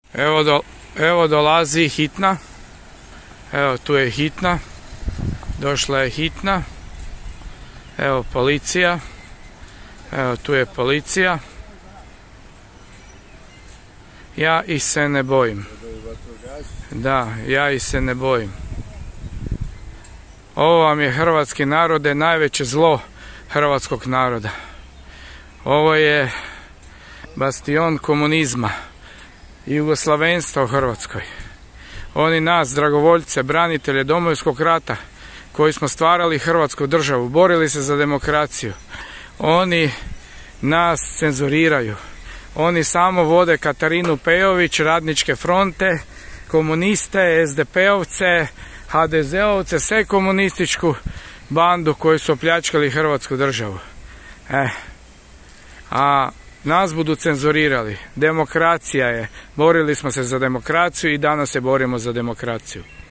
Evo dolazi hitna. Evo tu je hitna. Došla je hitna. Evo policija. Evo tu je policija. Ja ih se ne bojim. Da, ja ih se ne bojim. Ovo vam je hrvatski narode, najveće zlo hrvatskog naroda. Ovo je bastion komunizma i jugoslavenstva u Hrvatskoj. Oni nas, dragovoljce, branitelje Domovinskog rata, koji smo stvarali Hrvatsku državu, borili se za demokraciju, oni nas cenzuriraju. Oni samo vode Katarinu Pejović, Radničke fronte, komuniste, SDP-ovce, HDZ-ovce, sve komunističku bandu koji su opljačkali Hrvatsku državu. A nas budu cenzurirali. Demokracija je. Borili smo se za demokraciju i danas se borimo za demokraciju.